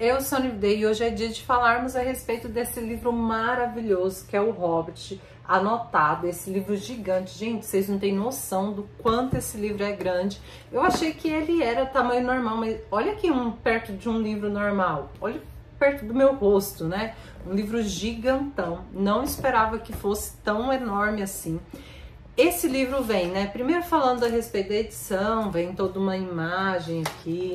Eu sou a Nivdei e hoje é dia de falarmos a respeito desse livro maravilhoso que é O Hobbit, anotado, esse livro gigante. Gente, vocês não têm noção do quanto esse livro é grande. Eu achei que ele era tamanho normal, mas olha aqui perto de um livro normal, olha perto do meu rosto, né? Um livro gigantão, não esperava que fosse tão enorme assim. Esse livro vem, né, primeiro falando a respeito da edição, vem toda uma imagem aqui,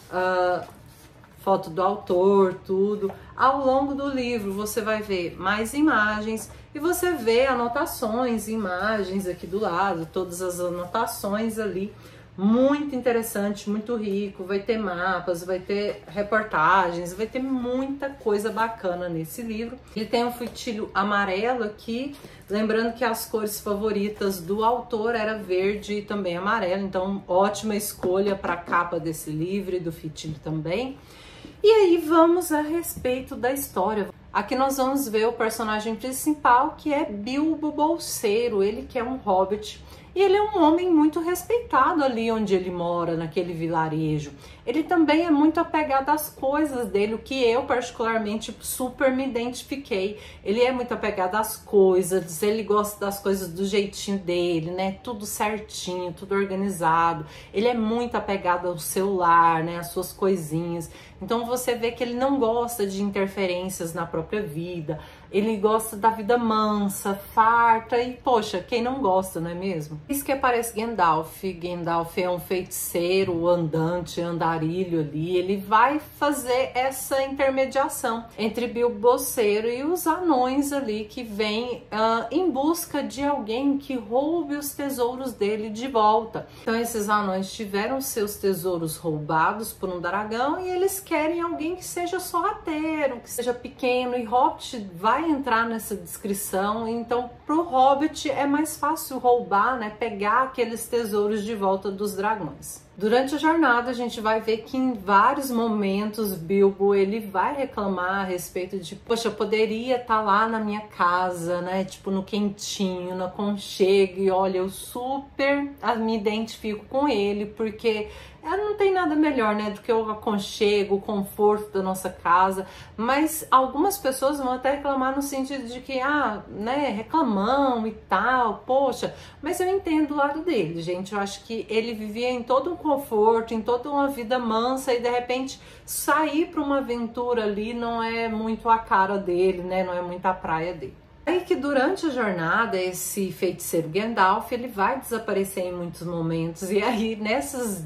foto do autor, tudo. Ao longo do livro você vai ver mais imagens e você vê anotações, imagens aqui do lado, todas as anotações ali. Muito interessante, muito rico, vai ter mapas, vai ter reportagens, vai ter muita coisa bacana nesse livro. Ele tem um fitilho amarelo aqui, lembrando que as cores favoritas do autor era verde e também amarelo, então ótima escolha para a capa desse livro e do fitilho também. E aí vamos a respeito da história. Aqui nós vamos ver o personagem principal, que é Bilbo Bolseiro, ele que é um hobbit. E ele é um homem muito respeitado ali onde ele mora, naquele vilarejo. Ele também é muito apegado às coisas dele, o que eu particularmente super me identifiquei. Ele é muito apegado às coisas, ele gosta das coisas do jeitinho dele, né? Tudo certinho, tudo organizado. Ele é muito apegado ao celular, né? Às suas coisinhas. Então você vê que ele não gosta de interferências na própria vida. Ele gosta da vida mansa, farta e, poxa, quem não gosta, não é mesmo? Isso que aparece Gandalf. Gandalf é um feiticeiro, andante, andarilho ali. Ele vai fazer essa intermediação entre Bilbo Bolseiro e os anões ali que vêm em busca de alguém que roube os tesouros dele de volta. Então esses anões tiveram seus tesouros roubados por um dragão e eles querem alguém que seja sorrateiro, que seja pequeno, e Hobbit vai entrar nessa descrição. Então pro Hobbit é mais fácil roubar, né, pegar aqueles tesouros de volta dos dragões. Durante a jornada a gente vai ver que em vários momentos Bilbo ele vai reclamar a respeito de, poxa, eu poderia estar lá na minha casa, né, tipo no quentinho, no aconchego, e olha, eu super me identifico com ele, porque não tem nada melhor, né, do que o aconchego, o conforto da nossa casa. Mas algumas pessoas vão até reclamar no sentido de que, né, reclamão e tal, poxa, mas eu entendo o lado dele, gente. Eu acho que ele vivia em todo um conforto, em toda uma vida mansa, e de repente sair para uma aventura ali não é muito a cara dele, né, não é muito a praia dele. Aí que durante a jornada esse feiticeiro Gandalf ele vai desaparecer em muitos momentos, e aí nesses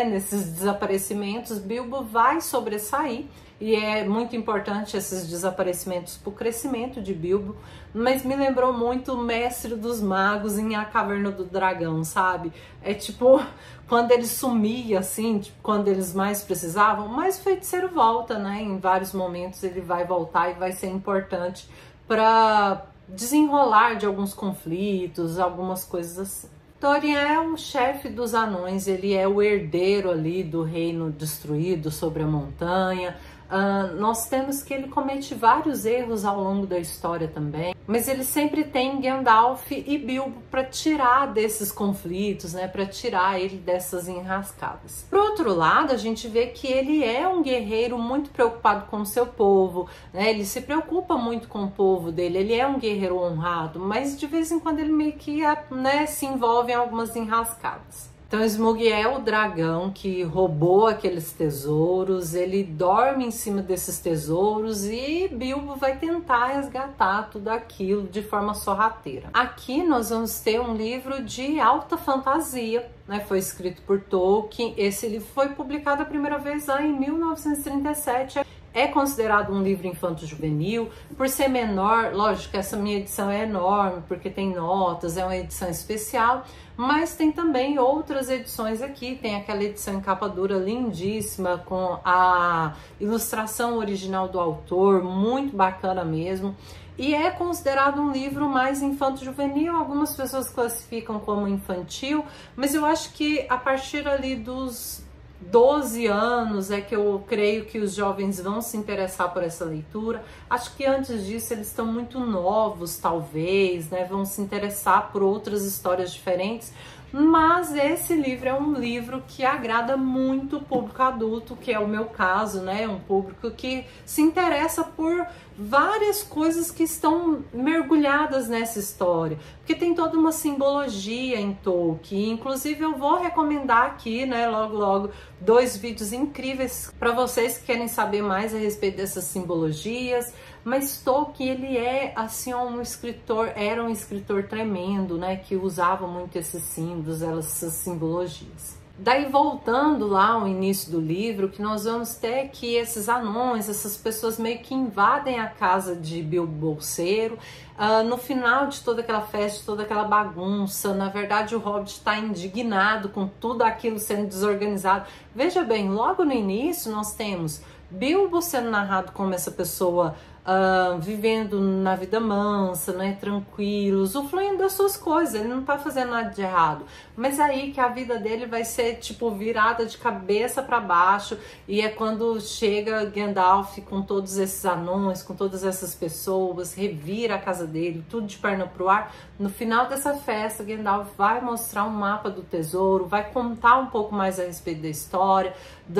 desaparecimentos Bilbo vai sobressair, e é muito importante esses desaparecimentos para o crescimento de Bilbo. Mas me lembrou muito o Mestre dos Magos em A Caverna do Dragão, sabe? É tipo quando ele sumia assim, tipo, quando eles mais precisavam, mas o feiticeiro volta, né? Em vários momentos ele vai voltar e vai ser importante para desenrolar de alguns conflitos, algumas coisas assim. Thorin é o chefe dos anões, ele é o herdeiro ali do reino destruído sobre a montanha. Nós temos que ele comete vários erros ao longo da história também, mas ele sempre tem Gandalf e Bilbo para tirar desses conflitos, né, para tirar ele dessas enrascadas. Por outro lado, a gente vê que ele é um guerreiro muito preocupado com o seu povo, né, ele se preocupa muito com o povo dele, ele é um guerreiro honrado, mas de vez em quando ele meio que, né, se envolve em algumas enrascadas. Então Smaug é o dragão que roubou aqueles tesouros, ele dorme em cima desses tesouros e Bilbo vai tentar resgatar tudo aquilo de forma sorrateira. Aqui nós vamos ter um livro de alta fantasia, né? Foi escrito por Tolkien, esse livro foi publicado a primeira vez lá em 1937. É considerado um livro infanto-juvenil, por ser menor, lógico que essa minha edição é enorme, porque tem notas, é uma edição especial, mas tem também outras edições aqui, tem aquela edição em capa dura lindíssima, com a ilustração original do autor, muito bacana mesmo, e é considerado um livro mais infanto-juvenil. Algumas pessoas classificam como infantil, mas eu acho que a partir ali dos 12 anos é que eu creio que os jovens vão se interessar por essa leitura. Acho que antes disso eles estão muito novos, talvez, né? Vão se interessar por outras histórias diferentes. mas esse livro é um livro que agrada muito o público adulto, que é o meu caso, né? Um público que se interessa por várias coisas que estão mergulhadas nessa história, porque tem toda uma simbologia em Tolkien. Inclusive eu vou recomendar aqui, né, logo 2 vídeos incríveis para vocês que querem saber mais a respeito dessas simbologias. Mas Tolkien, ele é assim era um escritor tremendo, né, que usava muito esses símbolos, essas simbologias. Daí, voltando lá ao início do livro, que nós vamos ter que esses anões, essas pessoas meio que invadem a casa de Bilbo Bolseiro. No final de toda aquela festa, de toda aquela bagunça, na verdade o Hobbit está indignado com tudo aquilo sendo desorganizado. Veja bem, logo no início nós temos Bilbo sendo narrado como essa pessoa vivendo na vida mansa, né, tranquilo, usufruindo das suas coisas, ele não tá fazendo nada de errado, mas aí que a vida dele vai ser tipo virada de cabeça para baixo, e é quando chega Gandalf com todos esses anões, com todas essas pessoas, revira a casa dele, tudo de perna pro ar. No final dessa festa, Gandalf vai mostrar um mapa do tesouro, vai contar um pouco mais a respeito da história,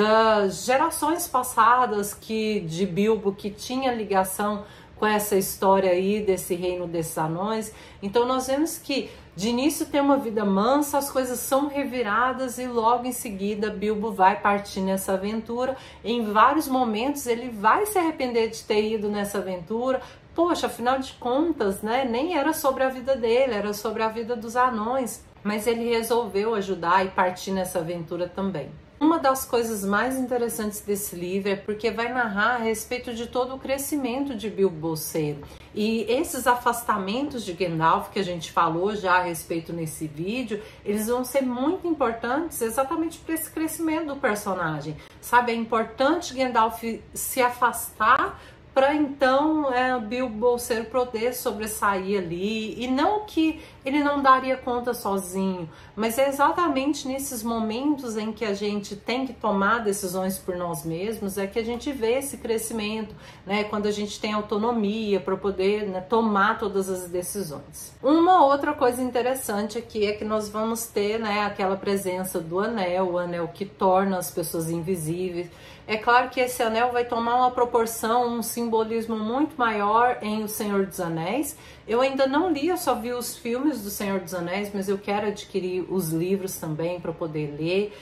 das gerações passadas de Bilbo, que tinha ligação com essa história aí desse reino desses anões. Então nós vemos que de início tem uma vida mansa, as coisas são reviradas e logo em seguida Bilbo vai partir nessa aventura. Em vários momentos ele vai se arrepender de ter ido nessa aventura. Poxa, afinal de contas, né, nem era sobre a vida dele, era sobre a vida dos anões, mas ele resolveu ajudar e partir nessa aventura também. Uma das coisas mais interessantes desse livro é porque vai narrar a respeito de todo o crescimento de Bilbo Bolseiro. E esses afastamentos de Gandalf que a gente falou já a respeito nesse vídeo, eles vão ser muito importantes exatamente para esse crescimento do personagem. Sabe, é importante Gandalf se afastar para então Bilbo Bolseiro poder sobressair ali, e não que ele não daria conta sozinho, mas é exatamente nesses momentos em que a gente tem que tomar decisões por nós mesmos, é que a gente vê esse crescimento, né, quando a gente tem autonomia para poder, né, tomar todas as decisões. Uma outra coisa interessante aqui é que nós vamos ter, né, aquela presença do anel, o anel que torna as pessoas invisíveis. É claro que esse anel vai tomar uma proporção, um simbolismo muito maior em O Senhor dos Anéis. Eu ainda não li, eu só vi os filmes do Senhor dos Anéis, mas eu quero adquirir os livros também para poder ler.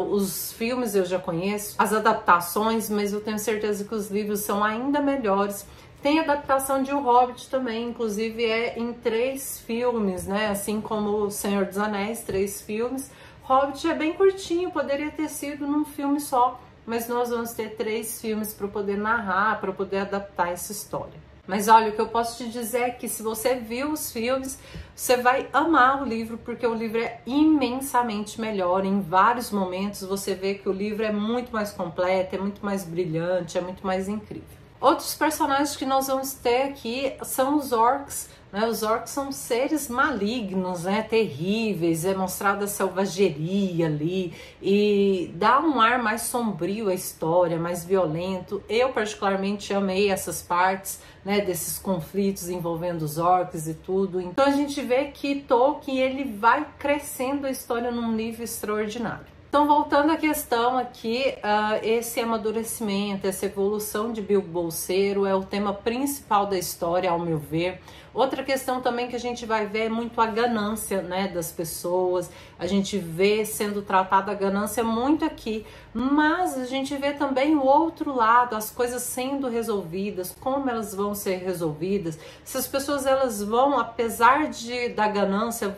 Os filmes eu já conheço, as adaptações, mas eu tenho certeza que os livros são ainda melhores. Tem adaptação de O Hobbit também, inclusive é em 3 filmes, né? Assim como O Senhor dos Anéis, 3 filmes. Hobbit é bem curtinho, poderia ter sido num filme só, mas nós vamos ter 3 filmes para poder narrar, para poder adaptar essa história. Mas olha, o que eu posso te dizer é que se você viu os filmes, você vai amar o livro, porque o livro é imensamente melhor. Em vários momentos você vê que o livro é muito mais completo, é muito mais brilhante, é muito mais incrível. Outros personagens que nós vamos ter aqui são os orcs. Os orcs são seres malignos, né, terríveis, é mostrada a selvageria ali e dá um ar mais sombrio à história, mais violento. Eu particularmente amei essas partes, né, desses conflitos envolvendo os orcs e tudo. Então a gente vê que Tolkien, ele vai crescendo a história num nível extraordinário. Então, voltando à questão aqui, esse amadurecimento, essa evolução de Bilbo Bolseiro é o tema principal da história, ao meu ver. Outra questão também que a gente vai ver é muito a ganância, né, das pessoas. A gente vê sendo tratada a ganância muito aqui, mas a gente vê também o outro lado, as coisas sendo resolvidas, como elas vão ser resolvidas. Se as pessoas elas vão, apesar da ganância,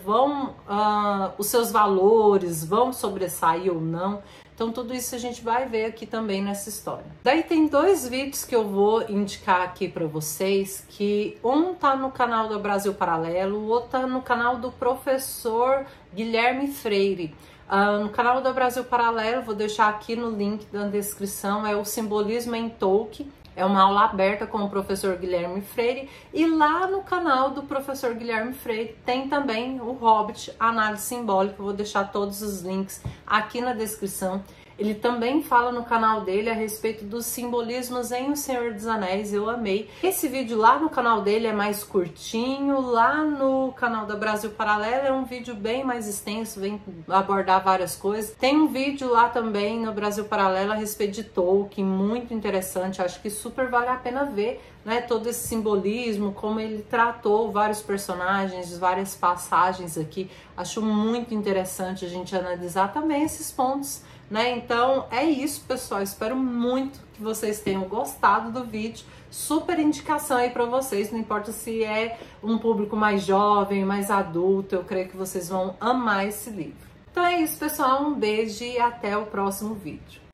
os seus valores vão sobressair ou não. Então tudo isso a gente vai ver aqui também nessa história. Daí tem 2 vídeos que eu vou indicar aqui para vocês, que um tá no canal do Brasil Paralelo, o outro tá no canal do professor Guilherme Freire. No canal do Brasil Paralelo, vou deixar aqui no link da descrição, é o Simbolismo em Tolkien. É uma aula aberta com o professor Guilherme Freire, e lá no canal do professor Guilherme Freire tem também o Hobbit, Análise Simbólica. Eu vou deixar todos os links aqui na descrição. Ele também fala no canal dele a respeito dos simbolismos em O Senhor dos Anéis, eu amei. Esse vídeo lá no canal dele é mais curtinho, lá no canal da Brasil Paralelo é um vídeo bem mais extenso, vem abordar várias coisas. Tem um vídeo lá também no Brasil Paralelo a respeito de Tolkien, muito interessante, acho que super vale a pena ver, né, todo esse simbolismo, como ele tratou vários personagens, várias passagens aqui. Acho muito interessante a gente analisar também esses pontos, né? Então é isso, pessoal, espero muito que vocês tenham gostado do vídeo. Super indicação aí para vocês, não importa se é um público mais jovem, mais adulto, eu creio que vocês vão amar esse livro. Então é isso, pessoal, um beijo e até o próximo vídeo.